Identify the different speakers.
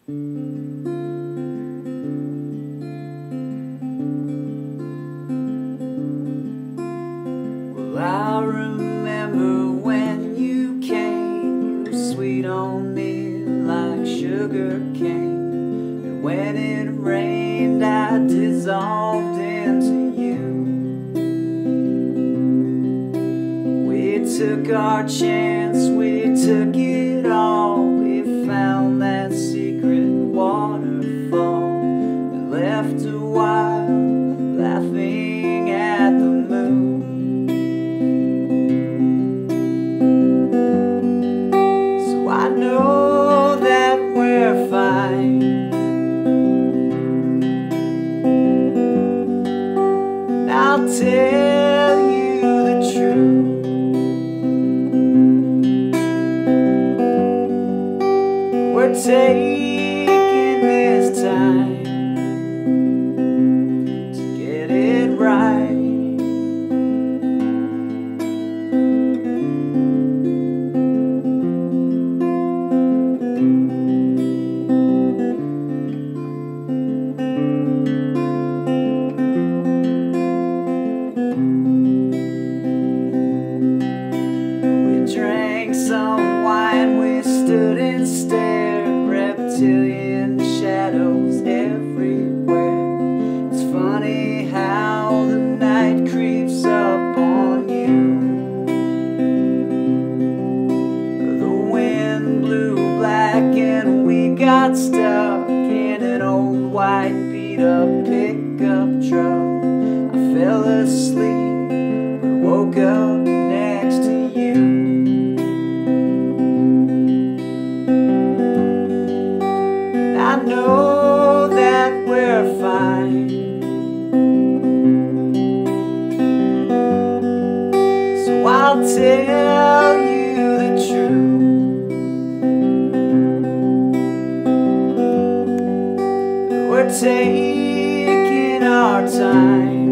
Speaker 1: Well, I remember when you came, you were sweet on me like sugar cane. And when it rained, I dissolved into you. We took our chance, we took it all. We found that secret waterfall and left a while laughing at the moon. So I know that we're fine, and I'll tell you the truth. We're taking this time to get it right. We drank some wine, we stood and stared, reptilian shadows everywhere. It's funny how the night creeps up on you. The wind blew black and we got stuck in an old white beat-up pickup truck. I fell asleep but woke up next to you. I know that we're fine, so I'll tell you the truth. We're taking our time